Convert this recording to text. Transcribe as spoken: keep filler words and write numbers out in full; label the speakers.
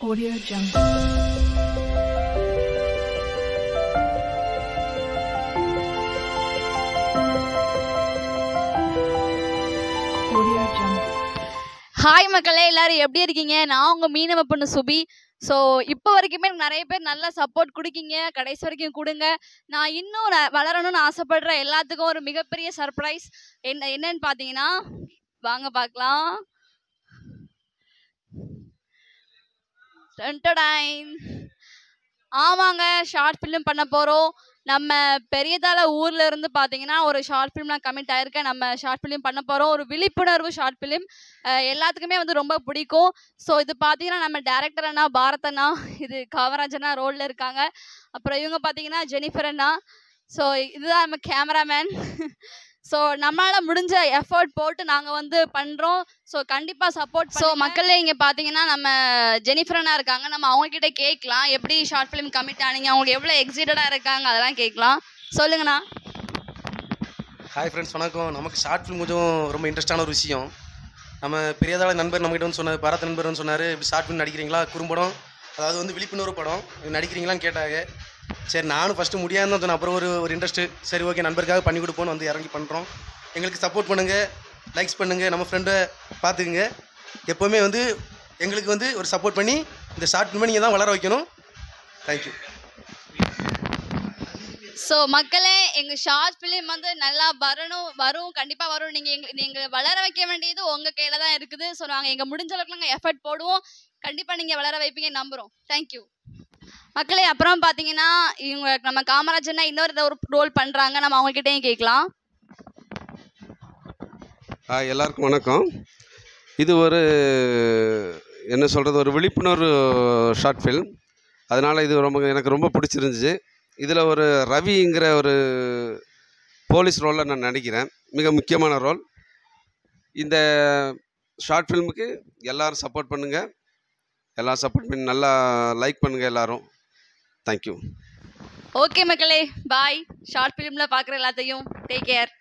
Speaker 1: Audio Jungle.
Speaker 2: Hi மக்களே, எல்லாரும் எப்படி இருக்கீங்க? நான் உங்க மீனவ பொண்ணு சுபி. ஸோ இப்போ வரைக்குமே நிறைய பேர் நல்லா சப்போர்ட் கொடுக்கீங்க, கடைசி வரைக்கும் கொடுங்க. நான் இன்னும் ந- வளரணும்னு ஆசைப்படுற எல்லாத்துக்கும் ஒரு மிகப்பெரிய சர்ப்ரைஸ் என்ன என்னன்னு பார்த்தீங்கன்னா, வாங்க பார்க்கலாம். டன்டடைன். ஆமாங்க, ஷார்ட் ஃபிலிம் பண்ண போகிறோம். நம்ம பெரியதால ஊர்ல இருந்து பார்த்தீங்கன்னா ஒரு ஷார்ட் ஃபிலிம் நான் கமிட் ஆயிருக்கேன். நம்ம ஷார்ட் ஃபிலிம் பண்ண போகிறோம், ஒரு விழிப்புணர்வு ஷார்ட் ஃபிலிம். எல்லாத்துக்குமே வந்து ரொம்ப பிடிக்கும். ஸோ இது பார்த்தீங்கன்னா நம்ம டேரக்டர் அண்ணா பாரத் அண்ணா, இது காமராஜ் அண்ணா ரோலில் இருக்காங்க. அப்புறம் இவங்க பார்த்தீங்கன்னா ஜெனிஃபர் அண்ணா. ஸோ இதுதான் நம்ம கேமராமேன். ஸோ நம்மளால் முடிஞ்ச எஃபர்ட் போட்டு நாங்கள் வந்து பண்ணுறோம். ஸோ கண்டிப்பாக சப்போர்ட். ஸோ மக்களே, இங்கே பார்த்தீங்கன்னா நம்ம ஜெனிஃபர் அண்ணா இருக்காங்க. நம்ம அவங்கக்கிட்ட கேட்கலாம், எப்படி ஷார்ட் ஃபிலிம் கமிட் ஆனீங்க, அவங்களுக்கு எவ்வளோ எக்ஸைட்டடாக இருக்காங்க, அதெல்லாம் கேட்கலாம். சொல்லுங்கண்ணா.
Speaker 3: ஹாய் ஃப்ரெண்ட்ஸ், வணக்கம். நமக்கு ஷார்ட் ஃபிலிம் கொஞ்சம் ரொம்ப இன்ட்ரெஸ்டான ஒரு விஷயம். நம்ம பெரியதால நண்பர் நம்மகிட்ட வந்து சொன்னார், பாரத் நண்பர் வந்து சொன்னார், இப்படி ஷார்ட் ஃபிலிம் நடிக்கிறீங்களா, குறும்படம், அதாவது வந்து விழிப்புணர்வு படம் நடிக்கிறீங்களான்னு கேட்டாங்க. சரி, நானும் ஃபஸ்ட்டு முடியாதுன்னு தான் சொன்னேன். அப்புறம் ஒரு ஒரு இன்ட்ரெஸ்ட்டு, சரி ஓகே நண்பருக்காக பண்ணி கொடுப்போன்னு வந்து இறங்கி பண்ணுறோம். எங்களுக்கு சப்போர்ட் பண்ணுங்கள், லைக்ஸ் பண்ணுங்கள், நம்ம ஃப்ரெண்டை பார்த்துக்குங்க. எப்போவுமே வந்து எங்களுக்கு வந்து ஒரு சப்போர்ட் பண்ணி இந்த ஷார்ட் ஃபிலிமை நீங்கள் தான் வளர வைக்கணும். தேங்க்யூ.
Speaker 2: ஸோ மக்களே, எங்கள் ஷார்ட் ஃபிலிம் வந்து நல்லா வரணும், வரும், கண்டிப்பாக வரும். நீங்கள் எங்க நீங்கள் வளர வைக்க வேண்டியது உங்கள் கையில் தான் இருக்குது. ஸோ நாங்கள் எங்கள் முடிஞ்ச அளவுக்கு நாங்கள் எஃபர்ட் போடுவோம். கண்டிப்பாக நீங்கள் வளர வைப்பீங்க நம்புகிறோம். தேங்க்யூ மக்களே. அப்புறம் பார்த்தீங்கன்னா இவங்க நம்ம காமராஜர்னா இன்னொரு ஒரு ரோல் பண்ணுறாங்க, நம்ம அவங்ககிட்டயும் கேட்கலாம்.
Speaker 4: ஹாய், எல்லாருக்கும் வணக்கம். இது ஒரு என்ன சொல்கிறது, ஒரு விழிப்புணர்வு ஷார்ட் ஃபில்ம். அதனால் இது ரொம்ப எனக்கு ரொம்ப பிடிச்சிருந்துச்சு. இதில் ஒரு ரவிங்கிற ஒரு போலீஸ் ரோலில் நான் நடிக்கிறேன், மிக முக்கியமான ரோல். இந்த ஷார்ட் ஃபில்முக்கு எல்லோரும் சப்போர்ட் பண்ணுங்கள், எல்லோரும் சப்போர்ட் பண்ணி நல்லா லைக் பண்ணுங்கள் எல்லோரும். தேங்க்யூ.
Speaker 2: ஓகே மக்களே, பாய். ஷார்ட் ஃபிலிமில் பார்க்குற எல்லாத்தையும் டேக் கேர்.